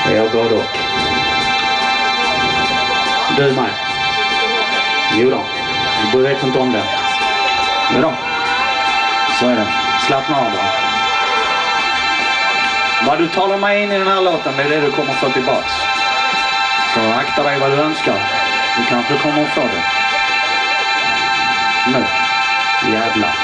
Jag går då. Du med. Jo då. Du vet inte om det. Jo då. Så är det. Slappna av då. Vad du talar med in i den här låten, det är det du kommer få tillbaks. Så akta dig vad du önskar. Du kanske kommer att få det. Nu. Jävlar.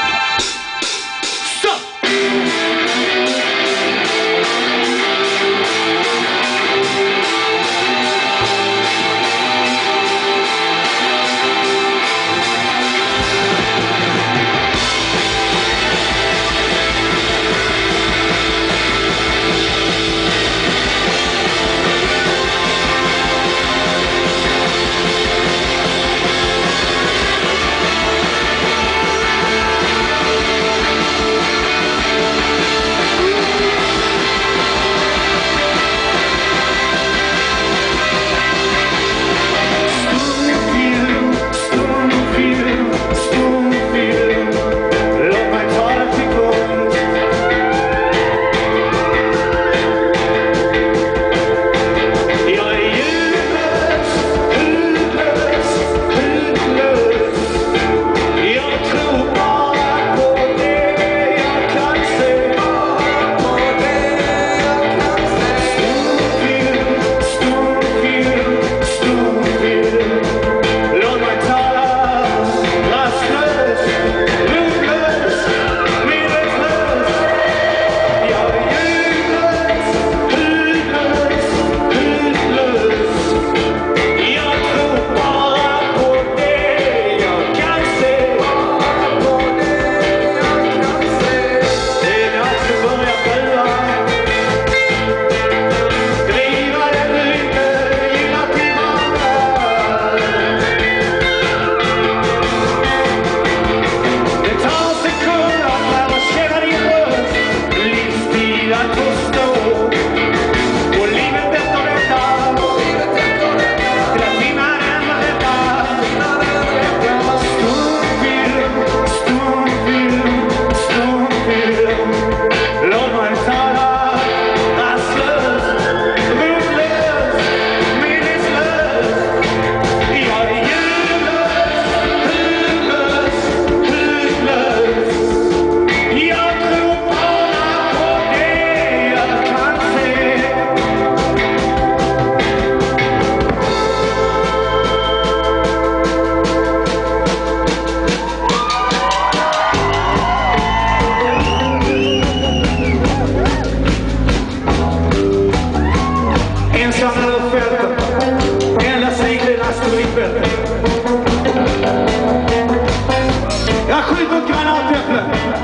Jag skjuter ett granatäpple.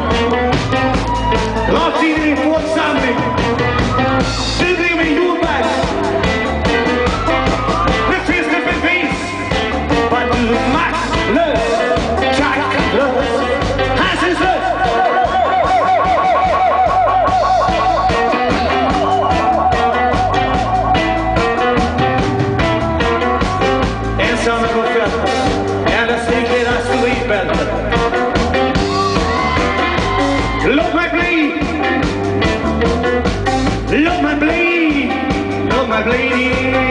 Rakt in i din folksamling. Du blir min jordberg. Nu finns det bevis på att du är maktlös, kraftlös, hänsynslös. Ensam på fältet. Enda stigledaren står i bältet. Låt mig bli. Låt mig bli. Låt mig bli.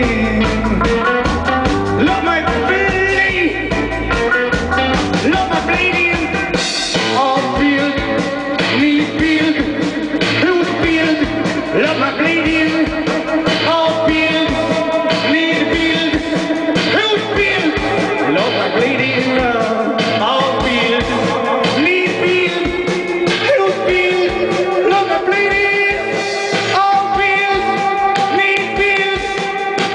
Låt mig bli. Låt mig bli din avbild, nidbild, hotbild. Låt mig bli din avbild, nidbild, hotbild. Låt mig bli din avbild, nidbild, hotbild. Låt mig bli din avbild, nidbild,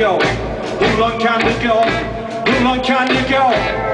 gå? Hur långt kan du gå? Hur långt kan du gå?